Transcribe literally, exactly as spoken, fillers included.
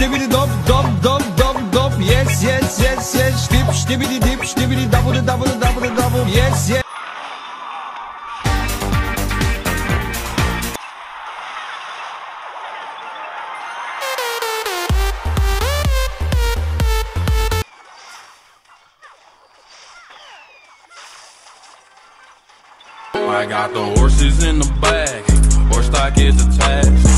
stibbidi dop, dop, dop, dop, dop. Yes, yes, yes, yes. Stip, stibbidi dip, stibbidi double, double, double, double. Yes, yes. I got the horses in the back, horse stock is attached.